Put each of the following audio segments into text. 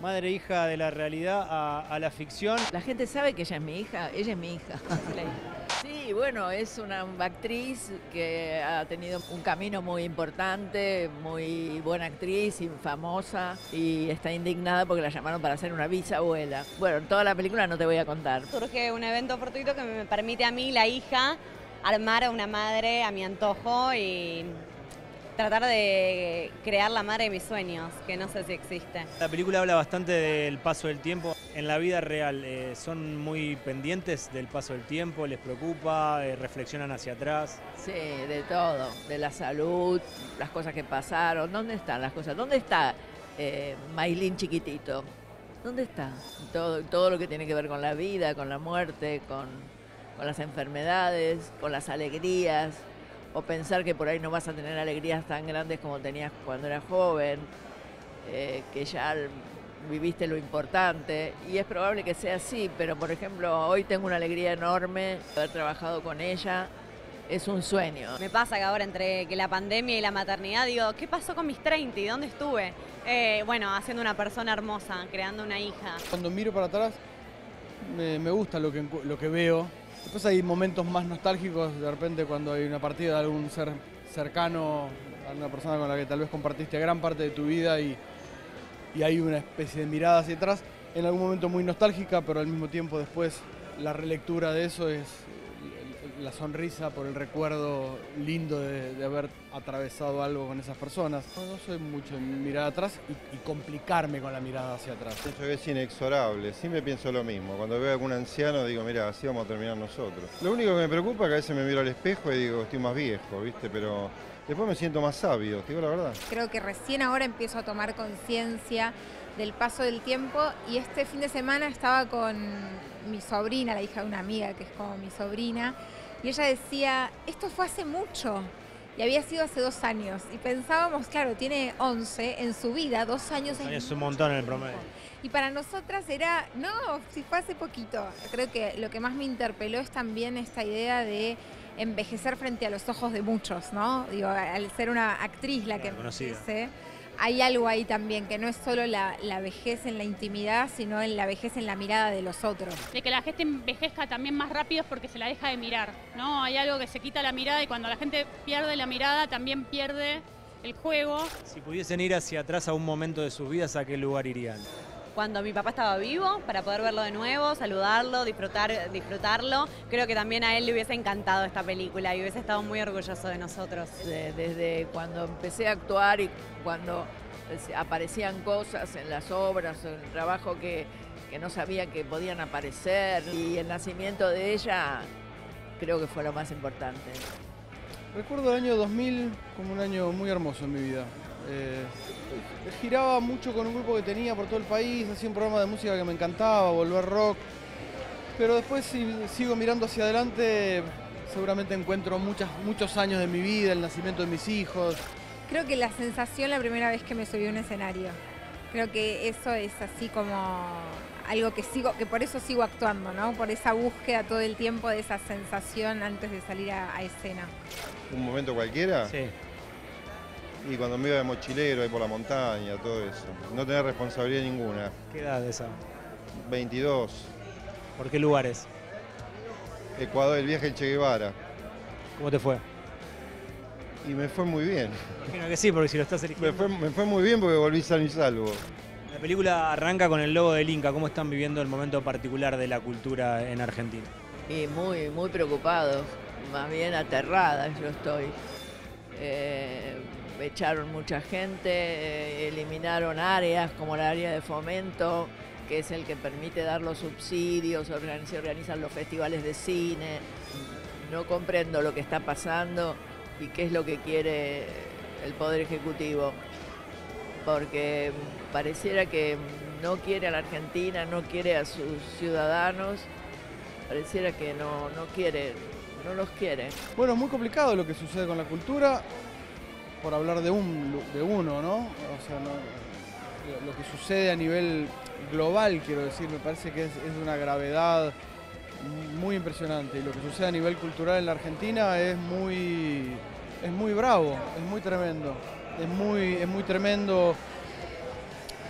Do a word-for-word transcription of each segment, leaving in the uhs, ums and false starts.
Madre e hija de la realidad a, a la ficción. La gente sabe que ella es mi hija, ella es mi hija. Sí, bueno, es una actriz que ha tenido un camino muy importante, muy buena actriz y famosa, y está indignada porque la llamaron para hacer una bisabuela. Bueno, en toda la película no te voy a contar. Surge un evento fortuito que me permite a mí, la hija, armar a una madre a mi antojo y tratar de crear la madre de mis sueños, que no sé si existe. La película habla bastante del paso del tiempo. En la vida real, eh, ¿son muy pendientes del paso del tiempo? ¿Les preocupa? Eh, ¿reflexionan hacia atrás? Sí, de todo, de la salud, las cosas que pasaron. ¿Dónde están las cosas? ¿Dónde está eh, Maylin chiquitito? ¿Dónde está? Todo, todo lo que tiene que ver con la vida, con la muerte, con, con las enfermedades, con las alegrías. O pensar que por ahí no vas a tener alegrías tan grandes como tenías cuando eras joven, eh, que ya viviste lo importante, y es probable que sea así, pero por ejemplo, hoy tengo una alegría enorme de haber trabajado con ella, es un sueño. Me pasa que ahora entre que la pandemia y la maternidad digo, ¿qué pasó con mis treinta? ¿Y dónde estuve? Eh, bueno, haciendo una persona hermosa, creando una hija. Cuando miro para atrás, me, me gusta lo que, lo que veo. Después hay momentos más nostálgicos, de repente cuando hay una partida de algún ser cercano, a una persona con la que tal vez compartiste gran parte de tu vida y, y hay una especie de mirada hacia atrás, en algún momento muy nostálgica, pero al mismo tiempo después la relectura de eso es la sonrisa por el recuerdo lindo de, de haber atravesado algo con esas personas. No, no soy mucho en mirar atrás y, y complicarme con la mirada hacia atrás. Pienso que es inexorable, siempre pienso lo mismo. Cuando veo a algún anciano digo, mira, así vamos a terminar nosotros. Lo único que me preocupa es que a veces me miro al espejo y digo, estoy más viejo, ¿viste? Pero después me siento más sabio, te digo la verdad. Creo que recién ahora empiezo a tomar conciencia del paso del tiempo, y este fin de semana estaba con mi sobrina, la hija de una amiga que es como mi sobrina, y ella decía, esto fue hace mucho, y había sido hace dos años, y pensábamos, claro, tiene once, en su vida, dos años es un montón en el promedio. Y para nosotras era, no, si fue hace poquito. Creo que lo que más me interpeló es también esta idea de envejecer frente a los ojos de muchos, ¿no? Digo, al ser una actriz la que envejece, hay algo ahí también, que no es solo la, la vejez en la intimidad, sino en la vejez en la mirada de los otros. De que la gente envejezca también más rápido es porque se la deja de mirar, ¿no? Hay algo que se quita la mirada y cuando la gente pierde la mirada también pierde el juego. Si pudiesen ir hacia atrás a un momento de sus vidas, ¿a qué lugar irían? Cuando mi papá estaba vivo, para poder verlo de nuevo, saludarlo, disfrutar, disfrutarlo. Creo que también a él le hubiese encantado esta película y hubiese estado muy orgulloso de nosotros. De, desde cuando empecé a actuar y cuando aparecían cosas en las obras, en el trabajo que, que no sabía que podían aparecer, y el nacimiento de ella creo que fue lo más importante. Recuerdo el año dos mil como un año muy hermoso en mi vida. Eh, giraba mucho con un grupo que tenía por todo el país, hacía un programa de música que me encantaba, volver rock, pero después si sigo mirando hacia adelante seguramente encuentro muchas, muchos años de mi vida, el nacimiento de mis hijos. Creo que la sensación la primera vez que me subí a un escenario, creo que eso es así como algo que sigo, que por eso sigo actuando, ¿no? Por esa búsqueda todo el tiempo de esa sensación antes de salir a, a escena. ¿Un momento cualquiera? Sí. Y cuando me iba de mochilero ahí por la montaña, todo eso. No tener responsabilidad ninguna. ¿Qué edad esa? veintidós. ¿Por qué lugares? Ecuador, el viaje del Che Guevara. ¿Cómo te fue? Y me fue muy bien. Imagino que sí, porque si lo estás eligiendo. Me fue, me fue muy bien porque volví sano y salvo. La película arranca con el logo del Inca. ¿Cómo están viviendo el momento particular de la cultura en Argentina? Y muy, muy preocupados, más bien aterradas yo estoy. Eh, echaron mucha gente, eh, eliminaron áreas como la área de fomento, que es el que permite dar los subsidios, organiz- se organizan los festivales de cine. No comprendo lo que está pasando y qué es lo que quiere el Poder Ejecutivo, porque pareciera que no quiere a la Argentina, no quiere a sus ciudadanos, pareciera que no, no quiere, no los quiere. Bueno, es muy complicado lo que sucede con la cultura, por hablar de, un, de uno, ¿no? O sea, no, lo que sucede a nivel global, quiero decir, me parece que es, es de una gravedad muy impresionante, y lo que sucede a nivel cultural en la Argentina es muy, es muy bravo, es muy tremendo, es muy, es muy tremendo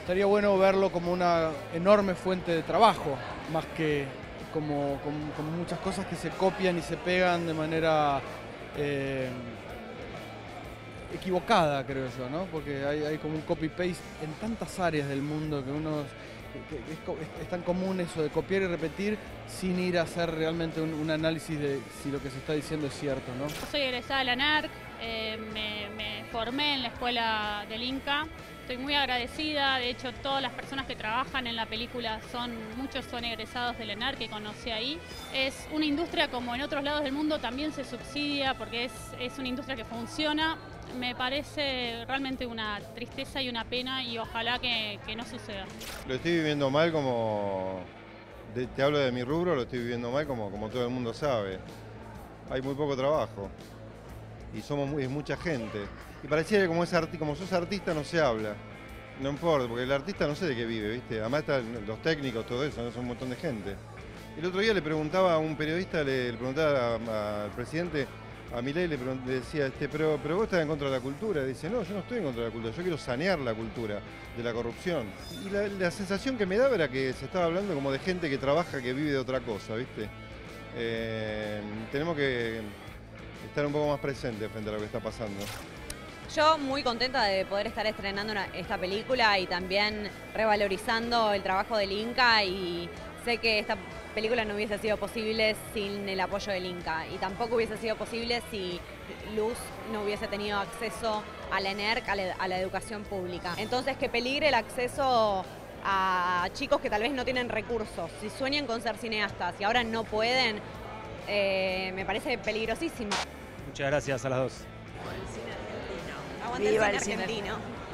estaría bueno verlo como una enorme fuente de trabajo, más que como, como, como muchas cosas que se copian y se pegan de manera eh, equivocada, creo yo, ¿no? Porque hay, hay como un copy-paste en tantas áreas del mundo que uno... Que es, es tan común eso de copiar y repetir sin ir a hacer realmente un, un análisis de si lo que se está diciendo es cierto, ¿no? Yo soy egresada de la NERC, eh, me, me formé en la escuela del Inca, estoy muy agradecida, de hecho todas las personas que trabajan en la película, son muchos son egresados de la NERC que conocí ahí. Es una industria como en otros lados del mundo también se subsidia porque es, es una industria que funciona. Me parece realmente una tristeza y una pena y ojalá que, que no suceda. Lo estoy viviendo mal como, de, te hablo de mi rubro, lo estoy viviendo mal como, como todo el mundo sabe. Hay muy poco trabajo y somos muy, es mucha gente. Y pareciera que como, es arti, como sos artista no se habla. No importa, porque el artista no sé de qué vive, ¿viste? Además están los técnicos, todo eso, ¿no? Son un montón de gente. El otro día le preguntaba a un periodista, le, le preguntaba a, a, al presidente, a Milei le, le decía, este, pero, pero vos estás en contra de la cultura. Dice, no, yo no estoy en contra de la cultura, yo quiero sanear la cultura de la corrupción. Y la, la sensación que me daba era que se estaba hablando como de gente que trabaja, que vive de otra cosa, ¿viste? Eh, tenemos que estar un poco más presentes frente a lo que está pasando. Yo muy contenta de poder estar estrenando una, esta película y también revalorizando el trabajo del Inca, y sé que esta película no hubiese sido posible sin el apoyo del Inca y tampoco hubiese sido posible si Luz no hubiese tenido acceso a la NERC, a la, a la educación pública. Entonces que peligre el acceso a chicos que tal vez no tienen recursos, si sueñan con ser cineastas y ahora no pueden, eh, me parece peligrosísimo. Muchas gracias a las dos. Aguante el cine argentino.